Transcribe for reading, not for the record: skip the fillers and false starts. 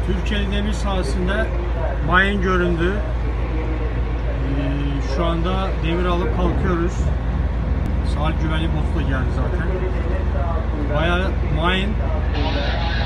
Türkiye demir sahasında mayın göründü. Şu anda demir alıp kalkıyoruz. Sahil güvenlik botu da geldi zaten. Bayağı mayın.